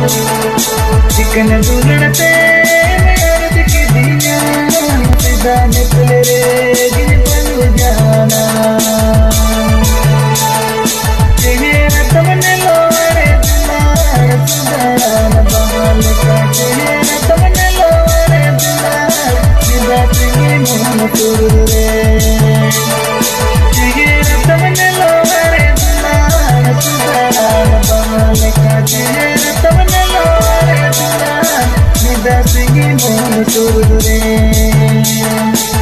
chicken दुलड़ते अर्ज की दिया सीधा निकले रे गिर बलू जाना चेहरा तमने लोरे दुलार सुधार बहाल का चेहरा तमने लोरे दुलार सीधा चंगे मोहन तुरे चेहरा तमने लोरे दुलार सुधार बहाल का चेहरा तमने लोरे दुलार सीधा चंगे मोहन तुरे